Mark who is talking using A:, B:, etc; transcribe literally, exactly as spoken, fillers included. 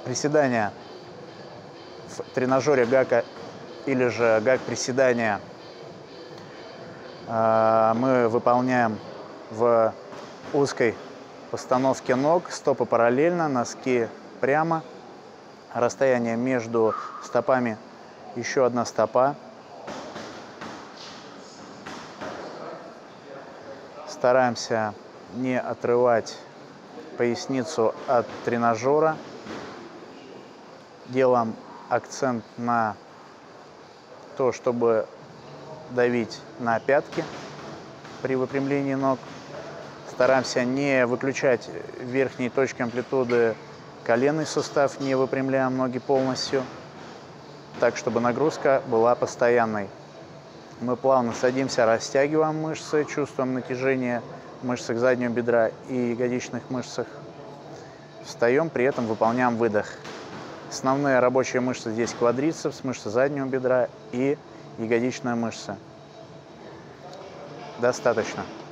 A: Приседания в тренажере гака или же гак-приседания мы выполняем в узкой постановке ног, стопы параллельно, носки прямо, расстояние между стопами еще одна стопа. Стараемся не отрывать поясницу от тренажера. Делаем акцент на то, чтобы давить на пятки при выпрямлении ног. Стараемся не выключать верхние точки амплитуды коленный сустав, не выпрямляем ноги полностью, так, чтобы нагрузка была постоянной. Мы плавно садимся, растягиваем мышцы, чувствуем натяжение в мышцах заднего бедра и ягодичных мышцах. Встаем, при этом выполняем выдох. Основные рабочие мышцы здесь квадрицепс, мышца заднего бедра и ягодичная мышца. Достаточно.